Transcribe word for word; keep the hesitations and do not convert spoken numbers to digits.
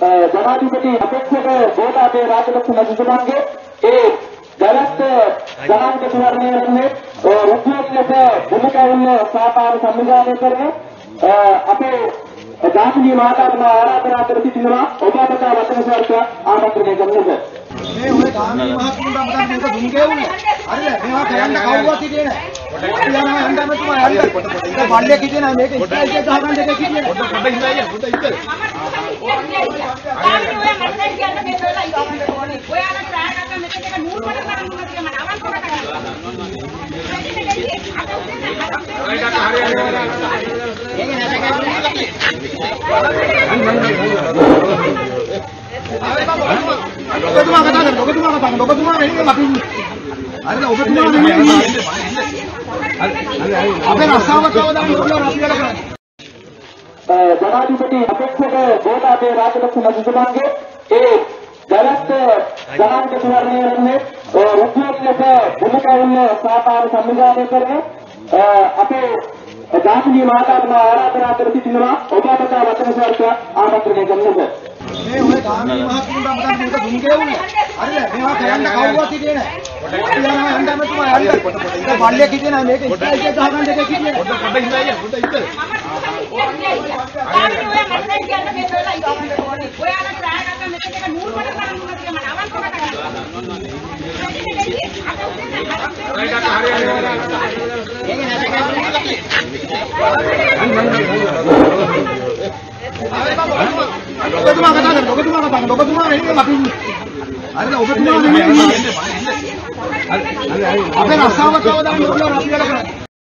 ජනාධිපති අපේක්ෂක ගෝඨාභය රාජපක්ෂ මැතිතුමන්ගේ ඒ දැනත් ජනාධිපති වර්ණය වෙන්නේ රුපියල් ලෙස භූමිකාවල සහකාර සංවිධානය කරන අපේ ගාමිණී මහතාට ආරාධනා කර සිටිනවා ඔබ අපට වචන ස්වර්ග ආමන්ත්‍රණය කරනවා. මේ ඔය ගාමිණී මහත්මුන්ට අපට මේක දුම් ගෙවුනේ. හරිද? මේවා කරන්න කවුරුවත් හිටියේ නැහැ. යනවා හන්දමතුමා යන්න. ඒක බණ්ඩේ කිව්වේ නැහැ මේක ඉස්රායිල් එක ගහගන්න දෙක කිව්වේ. පොඩ පොඩ ඉඳලා අයියා පොඩ ඉඳලා. ඔබතුමා කතා කරන්න ඔබතුමා කතා කරන්න ඔබතුමා වෙන්නේ අපි ඉන්නේ. හරිද ඔබතුමා වෙන්නේ ඉන්නේ. හරි අපේ රස්සාවතාව දාන්න ඕන අපි වැඩ කරන්නේ. ජනාධිපති අපේක්ෂක ගෝඨාභය රාජපක්ෂ මැතිතුමන්ගේ ඒ දැනත් ජනාධිපති වර්ණය වෙන්නේ රුපියල් ලෙස භූමිකාවල සහකාර සංවිධානය කරන අපේ ගාමිණී මහතාට ආරාධනා කර සිටිනවා ඔබ අපට වචන ස්වර්ග ආමන්ත්‍රණය කරනවා. මේ ඔය ගාමිණී මහත්මුන්ට අපට මේක දුම් ගෙවුනේ. හරිද? මේවා කරන්න කවුරුවත් හිටියේ නැහැ. යනවා හන්දමතුමා යන්න. ඒක බණ්ඩේ කිව්වේ නැහැ මේක ඉස්රායිල් එක ගහගන්න දෙක කිව්වේ. පොඩ පොඩ ඉඳලා අයියා පොඩ ඉඳලා. ඔබතුමා කතා කරන්න ඔබතුමා කතා කරන්න ඔබතුමා වෙන්නේ අපි ඉන්නේ. හරිද ඔබතුමා වෙන්නේ ඉන්නේ. හරි අපේ රස්සාවතාව දාන්න ඕන අපි වැඩ කරන්නේ.